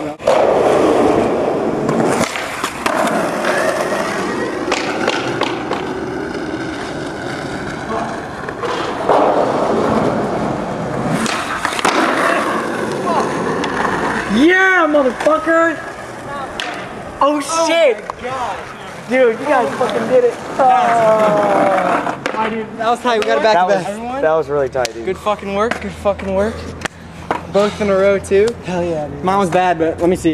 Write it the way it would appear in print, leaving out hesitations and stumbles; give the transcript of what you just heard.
Yeah, motherfucker! Oh shit! Dude, you guys fucking did it. That was tight. We got it back to back. That was really tight, dude. Good fucking work. Good fucking work. Both in a row too. Hell yeah, dude. Mine was bad, but let me see.